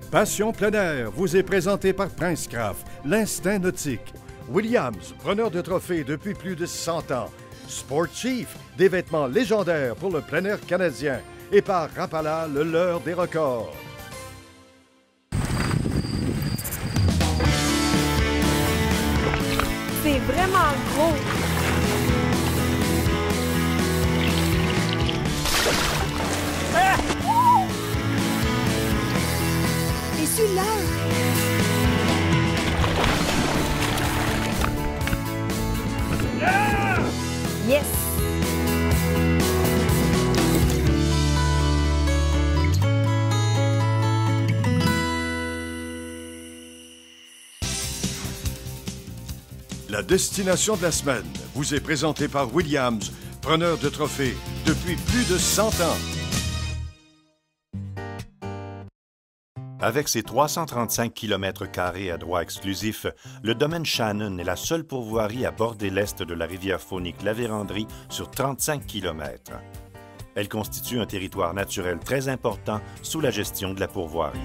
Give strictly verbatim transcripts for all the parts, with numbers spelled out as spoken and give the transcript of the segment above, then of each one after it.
Passion plein air vous est présenté par Princecraft, l'instinct nautique. Williams, preneur de trophées depuis plus de cent ans. Sport Chief, des vêtements légendaires pour le plein air canadien. Et par Rapala, le leurre des records. C'est vraiment gros. Ah! Et celui-là? Ah! Yes! La destination de la semaine vous est présentée par Williams, preneur de trophées depuis plus de cent ans. Avec ses trois cent trente-cinq kilomètres carrés à droit exclusif, le domaine Shannon est la seule pourvoirie à border l'est de la rivière faunique La Vérendrye sur trente-cinq kilomètres. Elle constitue un territoire naturel très important sous la gestion de la pourvoirie.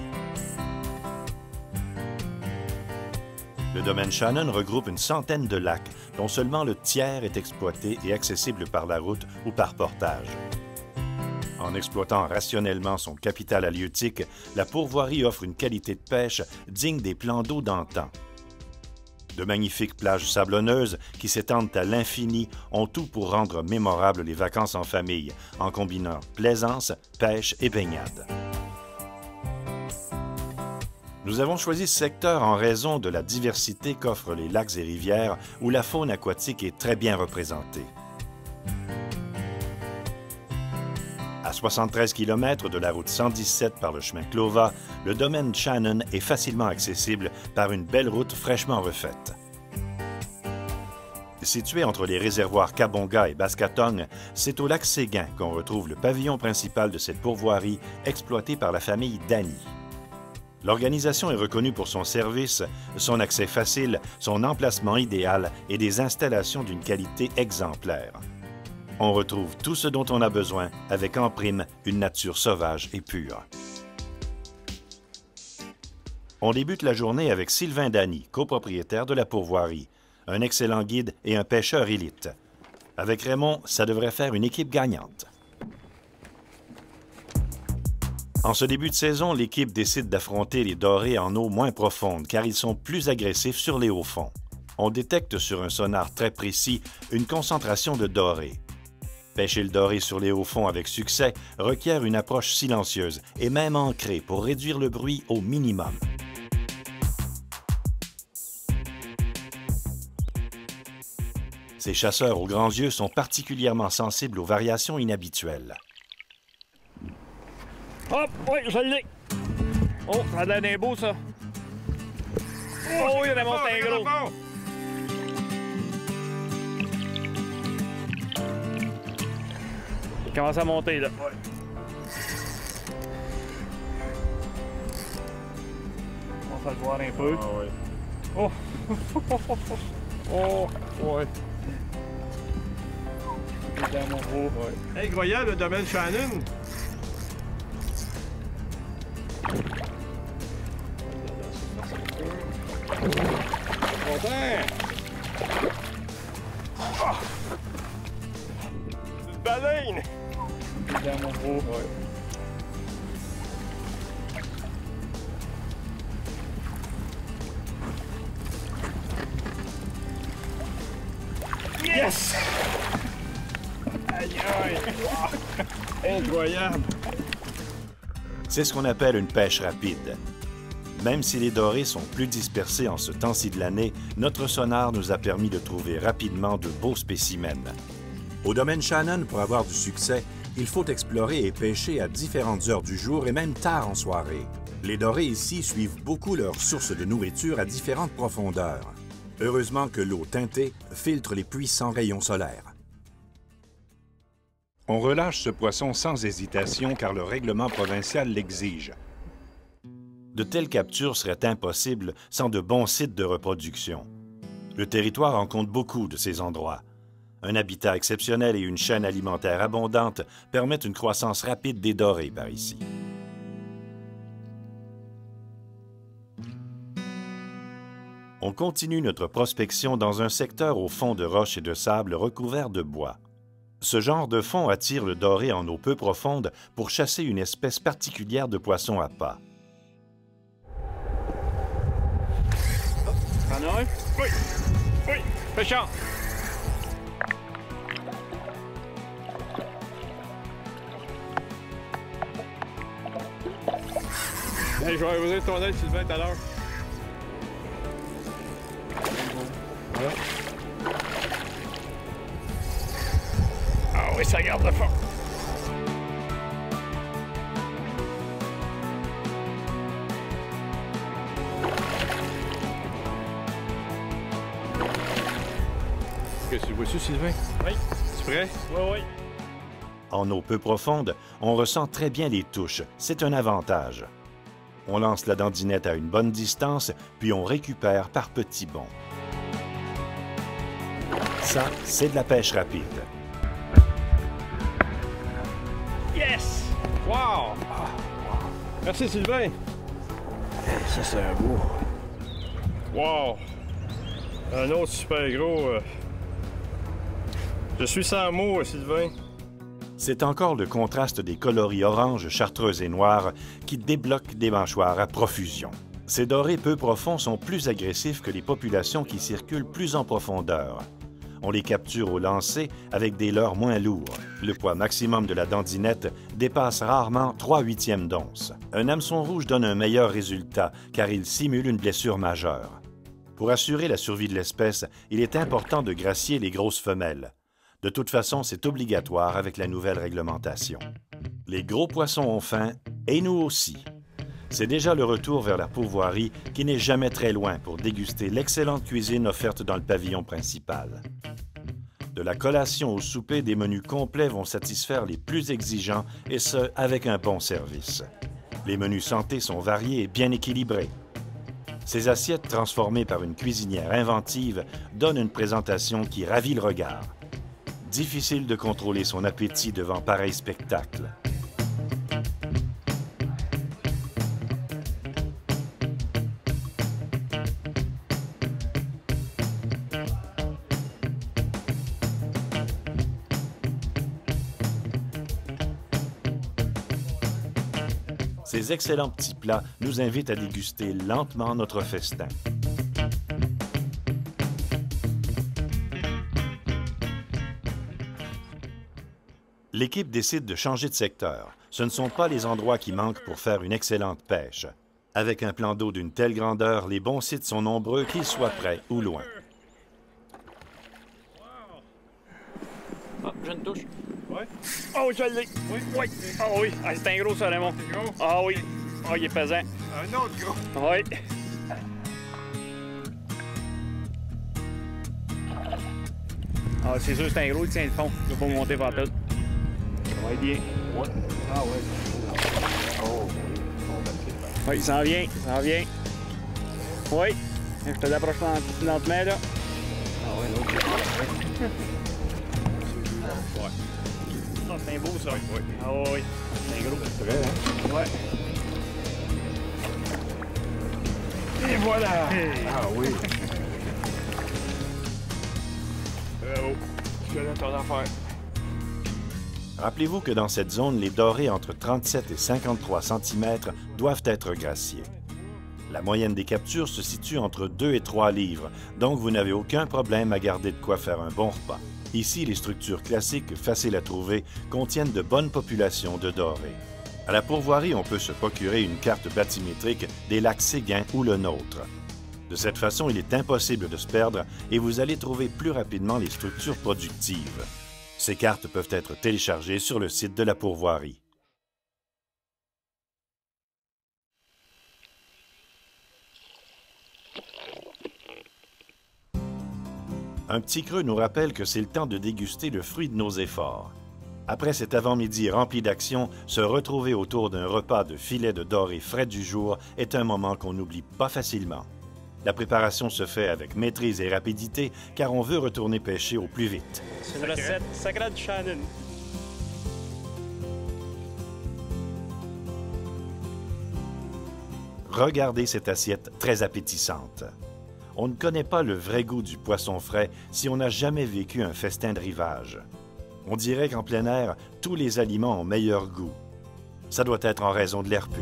Le domaine Shannon regroupe une centaine de lacs, dont seulement le tiers est exploité et accessible par la route ou par portage. En exploitant rationnellement son capital halieutique, la pourvoirie offre une qualité de pêche digne des plans d'eau d'antan. De magnifiques plages sablonneuses qui s'étendent à l'infini ont tout pour rendre mémorables les vacances en famille, en combinant plaisance, pêche et baignade. Nous avons choisi ce secteur en raison de la diversité qu'offrent les lacs et rivières où la faune aquatique est très bien représentée. À soixante-treize kilomètres de la route cent dix-sept par le chemin Clova, le domaine Shannon est facilement accessible par une belle route fraîchement refaite. Situé entre les réservoirs Kabonga et Baskatong, c'est au lac Séguin qu'on retrouve le pavillon principal de cette pourvoirie exploitée par la famille Dany. L'organisation est reconnue pour son service, son accès facile, son emplacement idéal et des installations d'une qualité exemplaire. On retrouve tout ce dont on a besoin avec en prime une nature sauvage et pure. On débute la journée avec Sylvain Dany, copropriétaire de la pourvoirie, un excellent guide et un pêcheur élite. Avec Raymond, ça devrait faire une équipe gagnante. En ce début de saison, l'équipe décide d'affronter les dorés en eau moins profonde car ils sont plus agressifs sur les hauts fonds. On détecte sur un sonar très précis une concentration de dorés. Pêcher le doré sur les hauts fonds avec succès requiert une approche silencieuse et même ancrée pour réduire le bruit au minimum. Ces chasseurs aux grands yeux sont particulièrement sensibles aux variations inhabituelles. Hop, oui, je l'ai. Oh, ça a l'air beau, ça. Oh, il y en a monté un gros. Il commence à monter, là. Ouais. On va le voir un peu. Ah, ouais. Oh! Oh! Ouais. Dans mon gros. Ouais. Incroyable, le domaine Shannon. Oh. Une baleine! Dans mon gros, ouais. Yes! Aïe aïe! Incroyable! C'est ce qu'on appelle une pêche rapide. Même si les dorés sont plus dispersés en ce temps-ci de l'année, notre sonar nous a permis de trouver rapidement de beaux spécimens. Au domaine Shannon, pour avoir du succès, il faut explorer et pêcher à différentes heures du jour et même tard en soirée. Les dorés ici suivent beaucoup leurs sources de nourriture à différentes profondeurs. Heureusement que l'eau teintée filtre les puissants rayons solaires. On relâche ce poisson sans hésitation car le règlement provincial l'exige. De telles captures seraient impossibles sans de bons sites de reproduction. Le territoire en compte beaucoup de ces endroits. Un habitat exceptionnel et une chaîne alimentaire abondante permettent une croissance rapide des dorés par ici. On continue notre prospection dans un secteur au fond de roches et de sable recouvert de bois. Ce genre de fond attire le doré en eau peu profonde pour chasser une espèce particulière de poisson à pas. T'en as un? Oui! Oui! Pêcheur! Hey, je vais oser ton aide, Sylvain, tout à l'heure. Voilà. Ah oui, ça garde le fond! Est-ce que tu le vois-tu, Sylvain? Oui. Tu prêt? Oui, oui. En eau peu profonde, on ressent très bien les touches. C'est un avantage. On lance la dandinette à une bonne distance, puis on récupère par petits bonds. Ça, c'est de la pêche rapide. Yes! Wow! Merci, Sylvain. Ça, c'est un beau. Wow! Un autre super gros. euh. Je suis sans mots, Sylvain. C'est encore le contraste des coloris orange, chartreuse et noire qui débloquent des mâchoires à profusion. Ces dorés peu profonds sont plus agressifs que les populations qui circulent plus en profondeur. On les capture au lancer avec des leurres moins lourds. Le poids maximum de la dandinette dépasse rarement trois huitièmes d'once. Un hameçon rouge donne un meilleur résultat car il simule une blessure majeure. Pour assurer la survie de l'espèce, il est important de gracier les grosses femelles. De toute façon, c'est obligatoire avec la nouvelle réglementation. Les gros poissons ont faim, et nous aussi. C'est déjà le retour vers la pourvoirie qui n'est jamais très loin pour déguster l'excellente cuisine offerte dans le pavillon principal. De la collation au souper, des menus complets vont satisfaire les plus exigeants, et ce, avec un bon service. Les menus santé sont variés et bien équilibrés. Ces assiettes transformées par une cuisinière inventive donnent une présentation qui ravit le regard. Difficile de contrôler son appétit devant pareil spectacle. Ces excellents petits plats nous invitent à déguster lentement notre festin. L'équipe décide de changer de secteur. Ce ne sont pas les endroits qui manquent pour faire une excellente pêche. Avec un plan d'eau d'une telle grandeur, les bons sites sont nombreux, qu'ils soient près ou loin. Ah, j'ai une touche. Ouais. Oh, je l'ai. Oui, oui. Ah oui. Ah, c'est un gros, ça, Raymond. Gros? Ah oui. Ah, il est pesant. Un autre gros. Oui. Ah, c'est sûr, c'est un gros, il tient le fond. Il ne va pas monter vers tout. Ça va être bien. Ouais. Ah ouais. Oh, Oui, il s'en vient, il s'en vient. Oui. Je te l'approche lentement, là. ah ouais, l'autre. Ouais. Ah, c'est un beau, ça. Oui. Ah oui. C'est un gros. C'est vrai, hein? Ouais. Et voilà! Hey. Ah oui! Bravo! Tu connais ton affaire. Rappelez-vous que dans cette zone, les dorés entre trente-sept et cinquante-trois centimètres doivent être graciés. La moyenne des captures se situe entre deux et trois livres, donc vous n'avez aucun problème à garder de quoi faire un bon repas. Ici, les structures classiques, faciles à trouver, contiennent de bonnes populations de dorés. À la pourvoirie, on peut se procurer une carte bathymétrique des lacs Séguin ou le nôtre. De cette façon, il est impossible de se perdre et vous allez trouver plus rapidement les structures productives. Ces cartes peuvent être téléchargées sur le site de la pourvoirie. Un petit creux nous rappelle que c'est le temps de déguster le fruit de nos efforts. Après cet avant-midi rempli d'action, se retrouver autour d'un repas de filets de doré frais du jour est un moment qu'on n'oublie pas facilement. La préparation se fait avec maîtrise et rapidité car on veut retourner pêcher au plus vite. C'est une recette sacrée de Shannon. Regardez cette assiette très appétissante. on ne connaît pas le vrai goût du poisson frais si on n'a jamais vécu un festin de rivage. On dirait qu'en plein air, tous les aliments ont meilleur goût. Ça doit être en raison de l'air pur.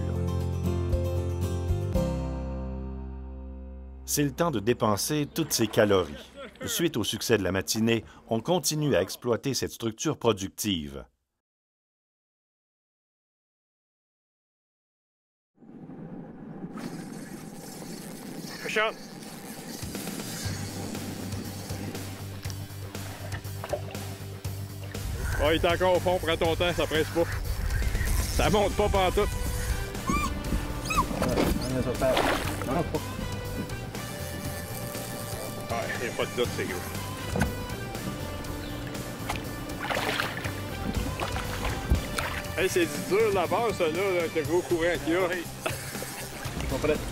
C'est le temps de dépenser toutes ces calories. Suite au succès de la matinée, on continue à exploiter cette structure productive. Chante. Oh, il est encore au fond, prends ton temps, ça presse pas. Ça monte pas pantoute. Ah, il n'y a pas de doute, c'est gros. Hey, c'est dur la base, ça, là, avec le gros courant qu'il y a. Hey. Ils sont prêts.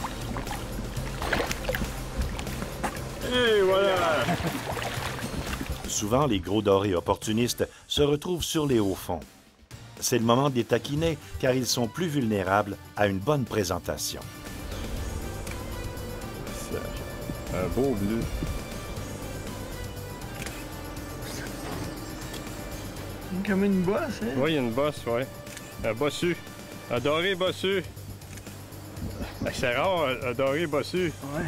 Et voilà! Souvent, les gros dorés opportunistes se retrouvent sur les hauts fonds. C'est le moment de les taquiner car ils sont plus vulnérables à une bonne présentation. Un beau bleu. Comme une bosse, hein? Oui, il y a une bosse, oui. Un bossu. Un doré bossu. C'est rare, un doré bossu. Ouais.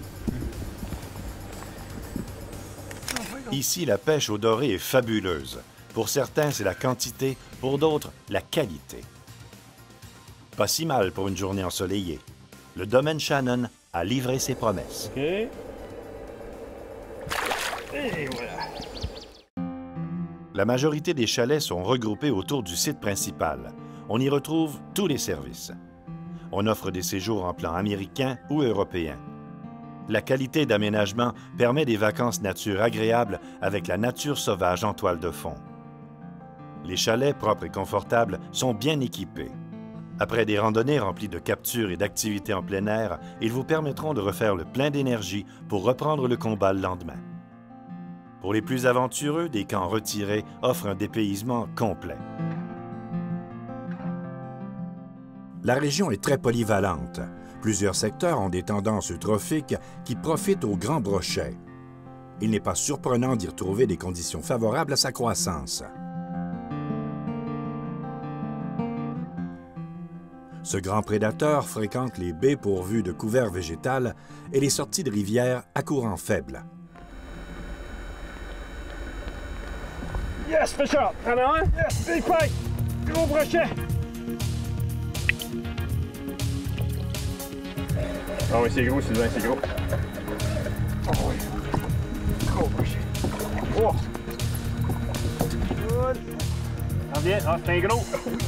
Ici, la pêche au doré est fabuleuse. Pour certains, c'est la quantité, pour d'autres, la qualité. Pas si mal pour une journée ensoleillée. Le domaine Shannon a livré ses promesses. OK. Et voilà. La majorité des chalets sont regroupés autour du site principal. On y retrouve tous les services. On offre des séjours en plan américain ou européen. La qualité d'aménagement permet des vacances nature agréables avec la nature sauvage en toile de fond. Les chalets propres et confortables sont bien équipés. Après des randonnées remplies de captures et d'activités en plein air, ils vous permettront de refaire le plein d'énergie pour reprendre le combat le lendemain. Pour les plus aventureux, des camps retirés offrent un dépaysement complet. La région est très polyvalente. Plusieurs secteurs ont des tendances eutrophiques qui profitent au grand brochet. Il n'est pas surprenant d'y retrouver des conditions favorables à sa croissance. Ce grand prédateur fréquente les baies pourvues de couverts végétal et les sorties de rivières à courant faible. Yes, fish up! T'en as un? Yes, big pike! Gros brochet! Ah oui, c'est gros, Sylvain, c'est gros. Oh oui! Gros brochet! Oh! Good! Ah bien, ah, c'est un gros!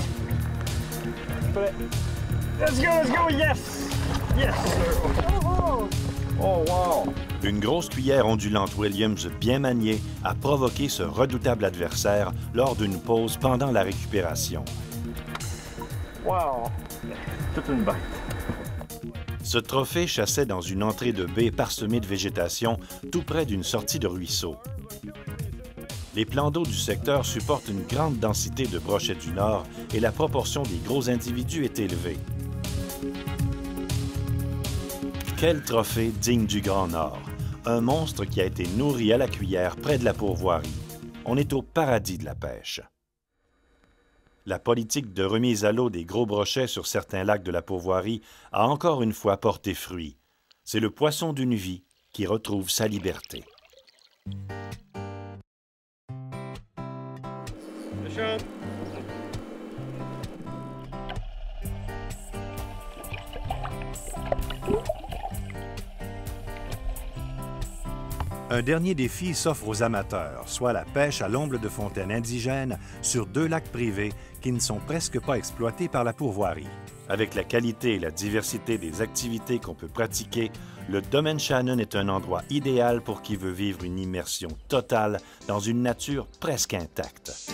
Prêt. Let's go, let's go, yes! Yes! Oh, oh wow! Une grosse cuillère ondulante Williams bien maniée a provoqué ce redoutable adversaire lors d'une pause pendant la récupération. Wow! Toute une bête. Ce trophée chassait dans une entrée de baie parsemée de végétation tout près d'une sortie de ruisseau. Les plans d'eau du secteur supportent une grande densité de brochets du Nord et la proportion des gros individus est élevée. Quel trophée digne du Grand Nord! Un monstre qui a été nourri à la cuillère près de la pourvoirie. On est au paradis de la pêche. La politique de remise à l'eau des gros brochets sur certains lacs de la pourvoirie a encore une fois porté fruit. C'est le poisson d'une vie qui retrouve sa liberté. Chante. Un dernier défi s'offre aux amateurs, soit la pêche à l'omble de fontaines indigènes sur deux lacs privés qui ne sont presque pas exploités par la pourvoirie. Avec la qualité et la diversité des activités qu'on peut pratiquer, le domaine Shannon est un endroit idéal pour qui veut vivre une immersion totale dans une nature presque intacte.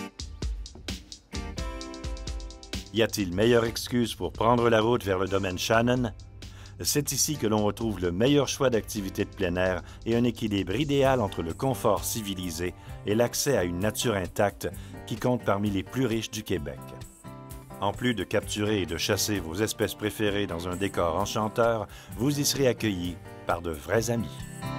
Y a-t-il meilleure excuse pour prendre la route vers le domaine Shannon? C'est ici que l'on retrouve le meilleur choix d'activités de plein air et un équilibre idéal entre le confort civilisé et l'accès à une nature intacte qui compte parmi les plus riches du Québec. En plus de capturer et de chasser vos espèces préférées dans un décor enchanteur, vous y serez accueillis par de vrais amis.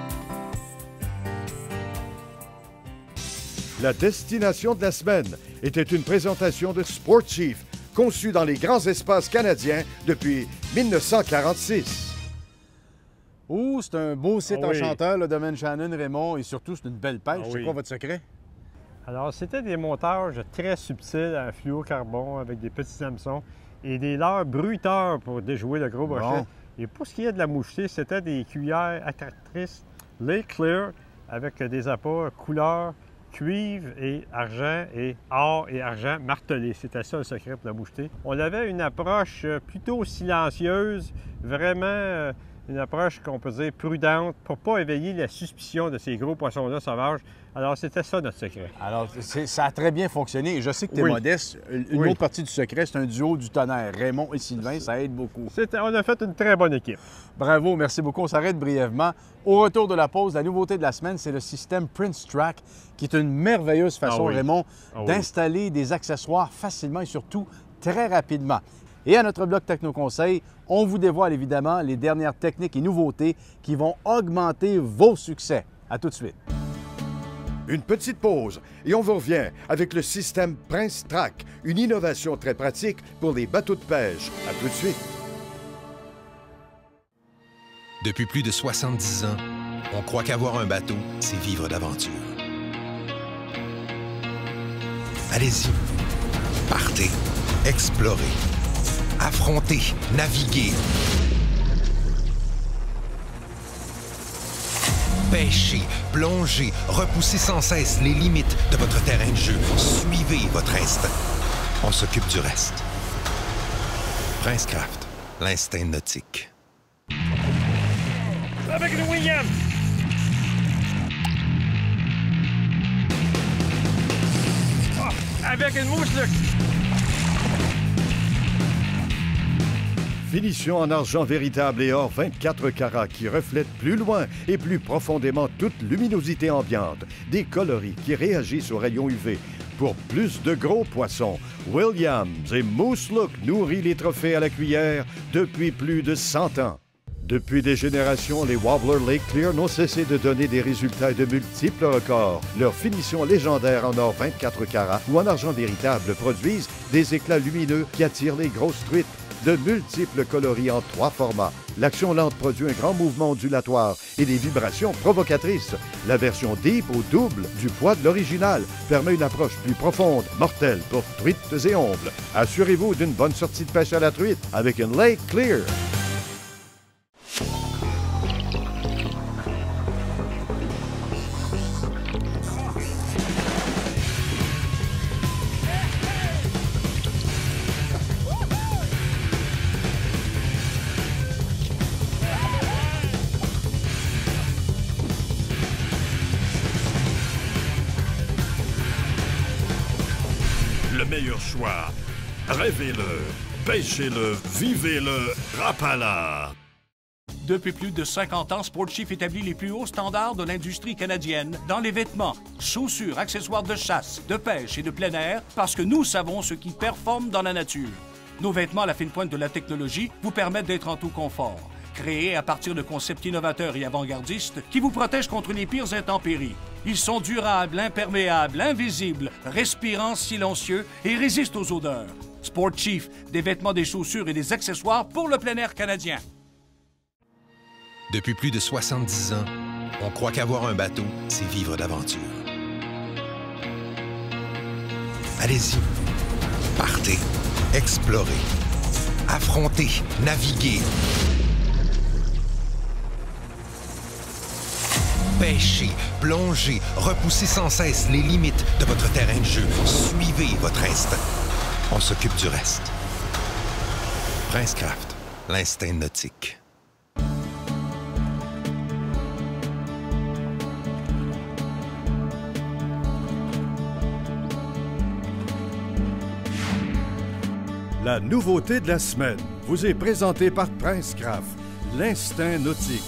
La destination de la semaine était une présentation de Sport Chief, conçue dans les grands espaces canadiens depuis mille neuf cent quarante-six. Oh, c'est un beau site Ah oui. enchanteur, le domaine Shannon, Raymond, et surtout, c'est une belle pêche. Ah C'est oui. quoi votre secret? Alors, c'était des montages très subtils à fluocarbon avec des petits hameçons et des leurres bruiteurs pour déjouer le gros brochet. Bon. Et pour ce qui est de la moucheté, c'était des cuillères attractrices Lake Clear avec des appâts couleur cuivre et argent et or et argent martelé. C'était ça le secret pour la moucheté. On avait une approche plutôt silencieuse, vraiment euh, une approche qu'on peut dire prudente pour ne pas éveiller la suspicion de ces gros poissons-là sauvages. Alors, c'était ça notre secret. Alors, c'est- ça a très bien fonctionné. Et je sais que tu es Oui. modeste. Une Oui. autre partie du secret, c'est un duo du tonnerre. Raymond et Sylvain, ça aide beaucoup. C'était- on a fait une très bonne équipe. Bravo, merci beaucoup. On s'arrête brièvement. Au retour de la pause, la nouveauté de la semaine, c'est le système Prince Track, qui est une merveilleuse façon, Ah oui. Raymond, Ah oui. d'installer des accessoires facilement et surtout très rapidement. Et à notre bloc Techno Conseil, on vous dévoile évidemment les dernières techniques et nouveautés qui vont augmenter vos succès. À tout de suite. Une petite pause et on vous revient avec le système Prince Track, une innovation très pratique pour les bateaux de pêche. À tout de suite. Depuis plus de soixante-dix ans, on croit qu'avoir un bateau, c'est vivre d'aventure. Allez-y, partez, explorez, affrontez, naviguez. Pêchez, plongez, repoussez sans cesse les limites de votre terrain de jeu. Suivez votre instinct. On s'occupe du reste. Princecraft, l'instinct nautique. Avec le William! Ah, avec une mouche, là! Finition en argent véritable et or vingt-quatre carats qui reflète plus loin et plus profondément toute luminosité ambiante. Des coloris qui réagissent aux rayons U V. Pour plus de gros poissons, Williams et Moose Look nourrit les trophées à la cuillère depuis plus de cent ans. Depuis des générations, les Wobbler Lake Clear n'ont cessé de donner des résultats et de multiples records. Leur finition légendaire en or vingt-quatre carats ou en argent véritable produisent des éclats lumineux qui attirent les grosses truites. De multiples coloris en trois formats. L'action lente produit un grand mouvement ondulatoire et des vibrations provocatrices. La version deep au double du poids de l'original permet une approche plus profonde, mortelle pour truites et ombles. Assurez-vous d'une bonne sortie de pêche à la truite avec une Lake Clear. Le meilleur choix. Rêvez-le, pêchez-le, vivez-le, Rapala. Depuis plus de cinquante ans, Sport Chief établit les plus hauts standards de l'industrie canadienne dans les vêtements, chaussures, accessoires de chasse, de pêche et de plein air parce que nous savons ce qui performe dans la nature. Nos vêtements à la fine pointe de la technologie vous permettent d'être en tout confort. Créés à partir de concepts innovateurs et avant-gardistes qui vous protègent contre les pires intempéries. Ils sont durables, imperméables, invisibles, respirants, silencieux et résistent aux odeurs. Sport Chief, des vêtements, des chaussures et des accessoires pour le plein air canadien. Depuis plus de soixante-dix ans, on croit qu'avoir un bateau, c'est vivre d'aventure. Allez-y, partez, explorez, affrontez, naviguez. Pêchez, plongez, repoussez sans cesse les limites de votre terrain de jeu. Suivez votre instinct. On s'occupe du reste. Princecraft, l'instinct nautique. La nouveauté de la semaine vous est présentée par Princecraft, l'instinct nautique.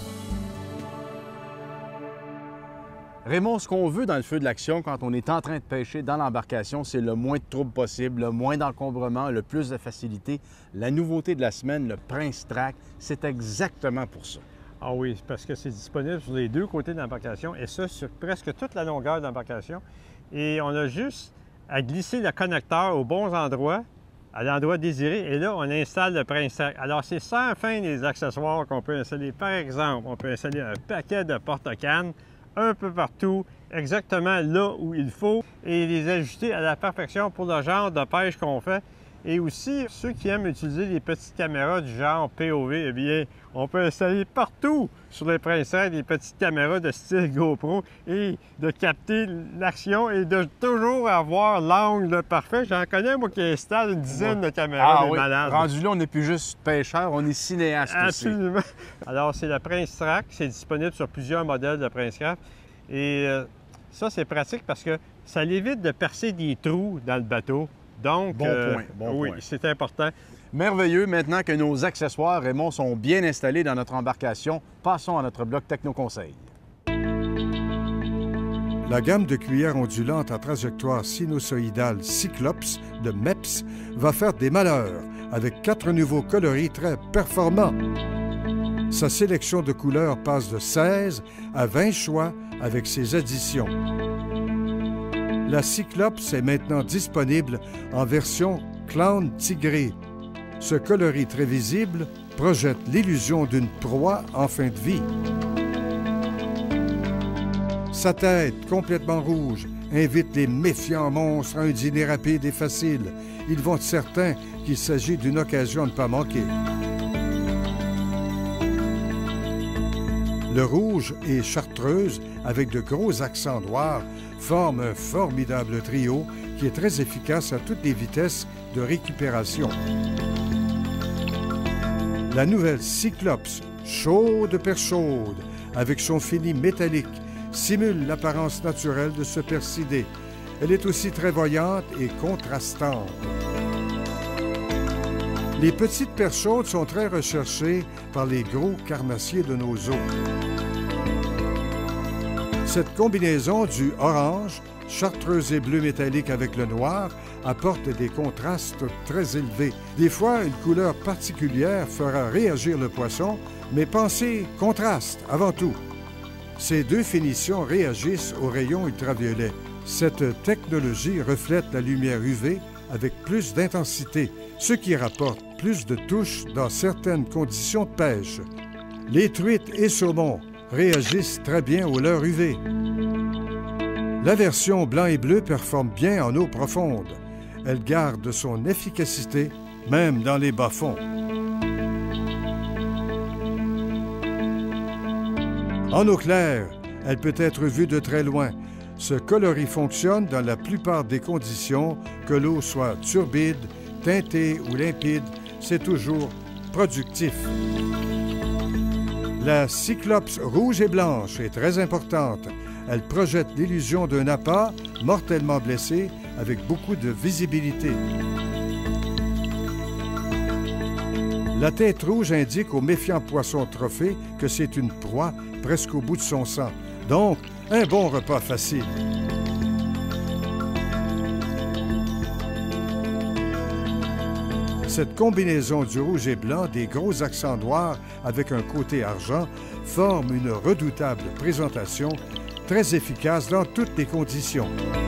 Raymond, ce qu'on veut dans le feu de l'action quand on est en train de pêcher dans l'embarcation, c'est le moins de troubles possible, le moins d'encombrement, le plus de facilité. La nouveauté de la semaine, le Prince Track, c'est exactement pour ça. Ah oui, parce que c'est disponible sur les deux côtés de l'embarcation et ça sur presque toute la longueur de l'embarcation. Et on a juste à glisser le connecteur aux bons endroits, à l'endroit désiré, et là, on installe le Prince-Rack. Alors, c'est sans fin des accessoires qu'on peut installer. Par exemple, on peut installer un paquet de porte-cannes un peu partout, exactement là où il faut, et les ajuster à la perfection pour le genre de pêche qu'on fait. Et aussi, ceux qui aiment utiliser les petites caméras du genre P O V, eh bien, on peut installer partout sur les Prince-Rack des petites caméras de style GoPro et de capter l'action et de toujours avoir l'angle parfait. J'en connais, moi, qui installe une dizaine de caméras, ah, des oui. malades. Rendu là, on n'est plus juste pêcheur, on est cinéaste aussi. Absolument. Alors, c'est le Prince-Rack, c'est disponible sur plusieurs modèles de Prince-Rack. Et euh, ça, c'est pratique parce que ça évite de percer des trous dans le bateau. Donc, bon euh, point, bon oui, point. c'est important. Merveilleux. Maintenant que nos accessoires, Raymond, sont bien installés dans notre embarcation, passons à notre bloc Techno-Conseil. La gamme de cuillères ondulantes à trajectoire sinusoïdale Cyclops de Mepps va faire des malheurs avec quatre nouveaux coloris très performants. Sa sélection de couleurs passe de seize à vingt choix avec ses additions. La Cyclops est maintenant disponible en version Clown Tigré. Ce coloris très visible projette l'illusion d'une proie en fin de vie. Sa tête, complètement rouge, invite les méfiants monstres à un dîner rapide et facile. Ils vont être certains qu'il s'agit d'une occasion à ne pas manquer. Le rouge et chartreuse, avec de gros accents noirs, forment un formidable trio qui est très efficace à toutes les vitesses de récupération. La nouvelle Cyclops, chaude per chaude, avec son fini métallique, simule l'apparence naturelle de ce persidé. Elle est aussi très voyante et contrastante. Les petites perches chaudes sont très recherchées par les gros carnassiers de nos eaux. Cette combinaison du orange, chartreuse et bleu métallique avec le noir apporte des contrastes très élevés. Des fois, une couleur particulière fera réagir le poisson, mais pensez contraste avant tout. Ces deux finitions réagissent aux rayons ultraviolets. Cette technologie reflète la lumière U V avec plus d'intensité, ce qui rapporte plus de touches dans certaines conditions de pêche. Les truites et saumons réagissent très bien aux leurres U V. La version blanc et bleu performe bien en eau profonde. Elle garde son efficacité même dans les bas-fonds. En eau claire, elle peut être vue de très loin. Ce coloris fonctionne dans la plupart des conditions, que l'eau soit turbide, teintée ou limpide, c'est toujours productif. La Cyclops rouge et blanche est très importante. Elle projette l'illusion d'un appât mortellement blessé avec beaucoup de visibilité. La tête rouge indique aux méfiants poissons trophées que c'est une proie presque au bout de son sang. Donc, un bon repas facile. Cette combinaison du rouge et blanc, des gros accents noirs avec un côté argent, forme une redoutable présentation très efficace dans toutes les conditions.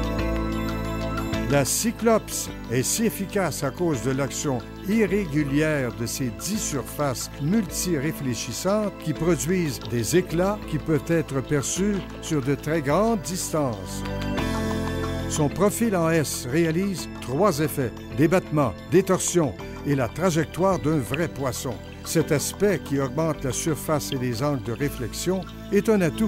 La Cyclops est si efficace à cause de l'action irrégulière de ses dix surfaces multi-réfléchissantes qui produisent des éclats qui peuvent être perçus sur de très grandes distances. Son profil en S réalise trois effets: débattement, détorsion et la trajectoire d'un vrai poisson. Cet aspect qui augmente la surface et les angles de réflexion est un atout.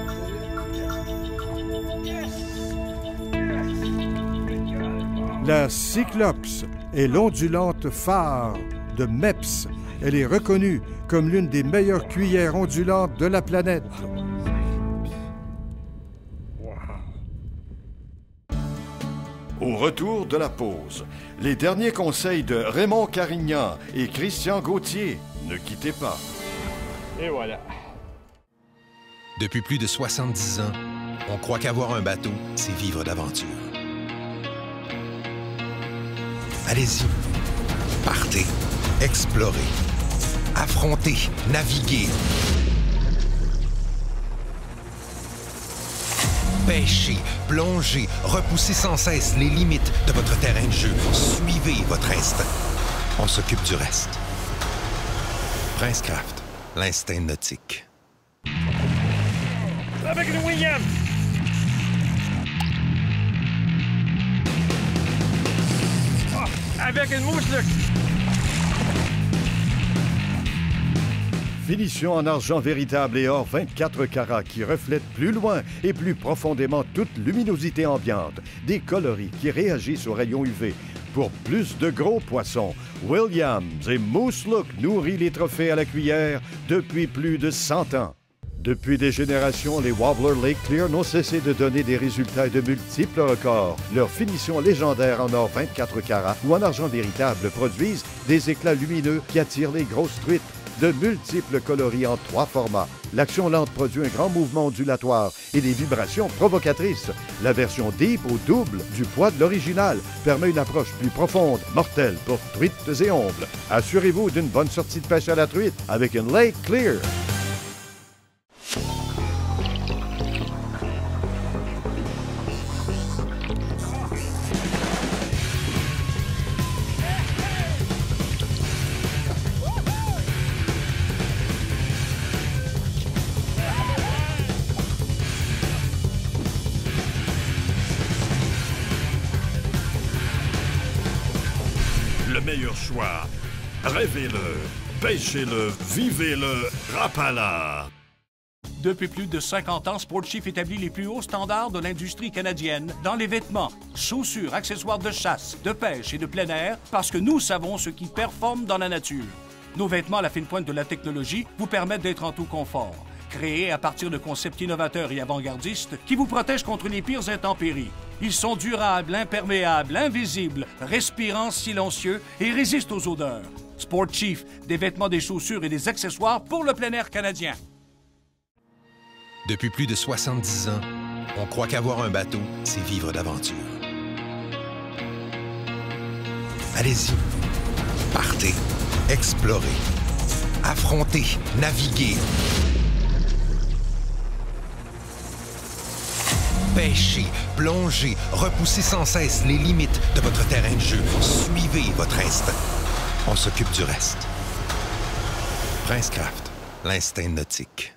La Cyclops est l'ondulante phare de Mepps. Elle est reconnue comme l'une des meilleures cuillères ondulantes de la planète. Au retour de la pause, les derniers conseils de Raymond Carignan et Christian Gauthier. Ne quittez pas. Et voilà. Depuis plus de soixante-dix ans, on croit qu'avoir un bateau, c'est vivre d'aventure. Allez-y, partez, explorez, affrontez, naviguez. Pêchez, plongez, repoussez sans cesse les limites de votre terrain de jeu. Suivez votre instinct. On s'occupe du reste. Princecraft, l'instinct nautique. Avec le William! Oh, avec une mouche, là! Finition en argent véritable et or vingt-quatre carats qui reflète plus loin et plus profondément toute luminosité ambiante. Des coloris qui réagissent aux rayons U V. Pour plus de gros poissons, Williams et Moose Look nourrit les trophées à la cuillère depuis plus de cent ans. Depuis des générations, les Wobbler Lake Clear n'ont cessé de donner des résultats et de multiples records. Leurs finitions légendaires en or vingt-quatre carats ou en argent véritable produisent des éclats lumineux qui attirent les grosses truites. De multiples coloris en trois formats. L'action lente produit un grand mouvement ondulatoire et des vibrations provocatrices. La version deep au double du poids de l'original permet une approche plus profonde, mortelle pour truites et ombles. Assurez-vous d'une bonne sortie de pêche à la truite avec une Lake Clear. Le meilleur choix. Rêvez-le, pêchez-le, vivez-le, Rapala. Depuis plus de cinquante ans, Sportchief établit les plus hauts standards de l'industrie canadienne dans les vêtements, chaussures, accessoires de chasse, de pêche et de plein air parce que nous savons ce qui performe dans la nature. Nos vêtements à la fine pointe de la technologie vous permettent d'être en tout confort. Créés à partir de concepts innovateurs et avant-gardistes qui vous protègent contre les pires intempéries. Ils sont durables, imperméables, invisibles, respirants, silencieux et résistent aux odeurs. Sportchief, des vêtements, des chaussures et des accessoires pour le plein air canadien. Depuis plus de soixante-dix ans, on croit qu'avoir un bateau, c'est vivre d'aventure. Allez-y. Partez. Explorez. Affrontez. Naviguez. Pêchez, plongez, repoussez sans cesse les limites de votre terrain de jeu. Suivez votre instinct. On s'occupe du reste. Princecraft, l'instinct nautique.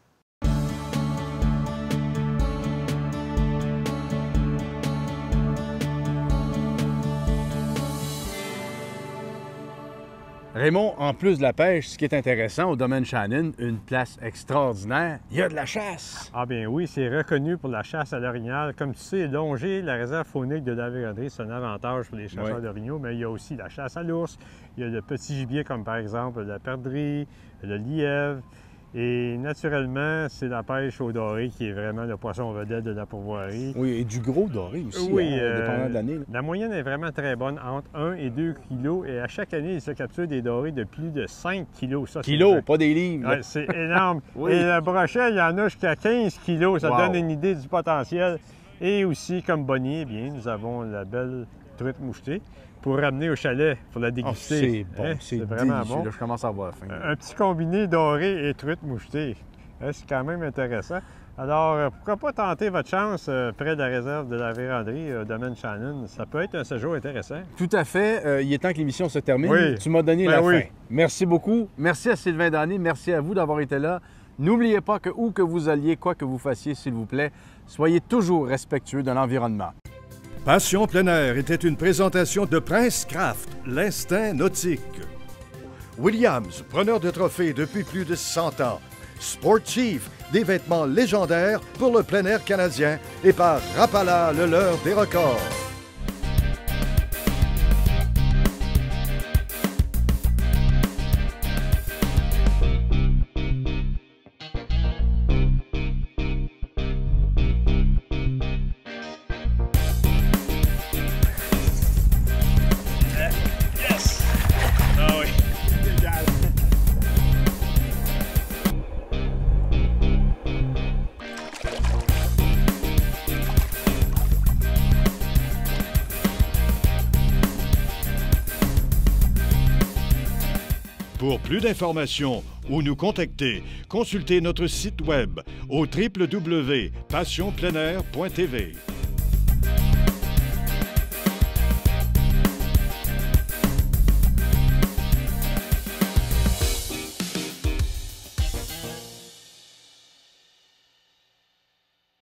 Raymond, en plus de la pêche, ce qui est intéressant au domaine Shannon, une place extraordinaire, il y a de la chasse. Ah bien oui, c'est reconnu pour la chasse à l'orignal. Comme tu sais, longer la réserve faunique de la Vérandrie, c'est un avantage pour les chasseurs oui. d'orignaux, mais il y a aussi la chasse à l'ours, il y a le petit gibier comme par exemple la perdrix, le lièvre. Et naturellement, c'est la pêche au doré qui est vraiment le poisson vedette de la pourvoirie. Oui, et du gros doré aussi, oui, hein, euh, dépendant de l'année. La moyenne est vraiment très bonne, entre un et deux kilos. Et à chaque année, il se capture des dorés de plus de cinq kilos. Ça, kilos, pas des livres. Ouais, c'est énorme. Oui. Et le brochet, il y en a jusqu'à quinze kilos. Ça wow. donne une idée du potentiel. Et aussi, comme bonnier, eh bien, nous avons la belle truite mouchetée pour ramener au chalet, pour la déguster. Oh, c'est bon, hein? c'est vraiment délicieux. bon. Là, je commence à avoir faim. Un petit combiné doré et truite mouchetée. Hein, c'est quand même intéressant. Alors, euh, pourquoi pas tenter votre chance euh, près de la réserve de la Vérandrie, au domaine Shannon? Ça peut être un séjour intéressant. Tout à fait. Euh, il est temps que l'émission se termine. Oui. Tu m'as donné Ben la oui. fin. Merci beaucoup. Merci à Sylvain Dané. Merci à vous d'avoir été là. N'oubliez pas que où que vous alliez, quoi que vous fassiez, s'il vous plaît, soyez toujours respectueux de l'environnement. Passion plein air était une présentation de Princecraft, l'instinct nautique. Williams, preneur de trophées depuis plus de cent ans. Sportchief, des vêtements légendaires pour le plein air canadien. Et par Rapala, le leur des records. Yes! Ah oui. Pour plus d'informations ou nous contacter, consultez notre site web au w w w point passion plein air point t v.